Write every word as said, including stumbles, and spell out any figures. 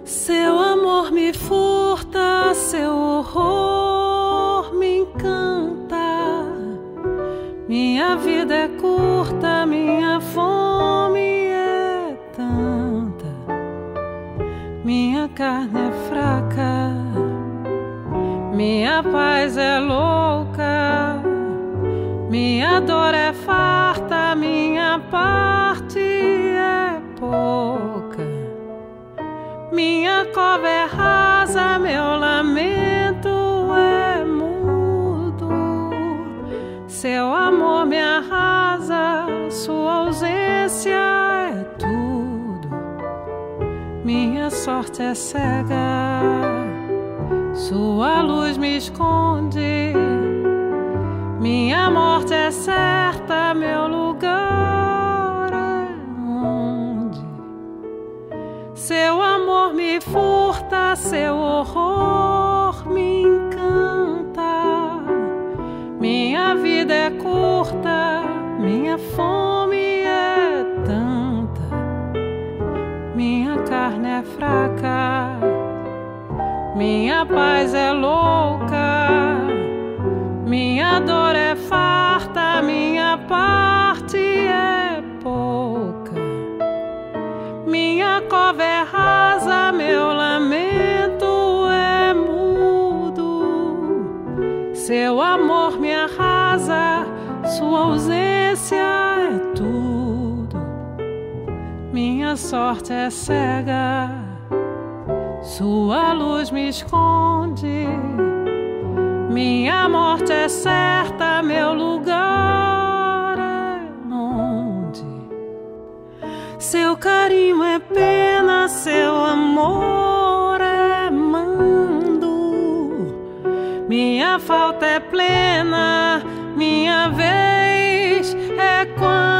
Seu amor me furta, seu horror me encanta. Minha vida é curta, minha fome é tanta. Minha carne é fraca, minha paz é louca. Minha dor é farta, minha parte é pouca. Minha cova é rasa, meu lamento é mudo. Seu amor me arrasa, sua ausência é tudo. Minha sorte é cega, sua luz me esconde. Minha morte é certa, meu lugar é onde? Seu amor me furta, seu horror me encanta. Minha vida é curta, minha fome é tanta. Minha carne é fraca, minha paz é louca. Minha dor é farta, minha parte é pouca. Minha cova é rasa, meu lamento é mudo. Seu amor me arrasa, sua ausência é tudo. Minha sorte é cega, sua luz me esconde. Minha morte é certa, meu lugar é onde? Seu carinho é pena, seu amor é mando. Minha falta é plena, minha vez é quando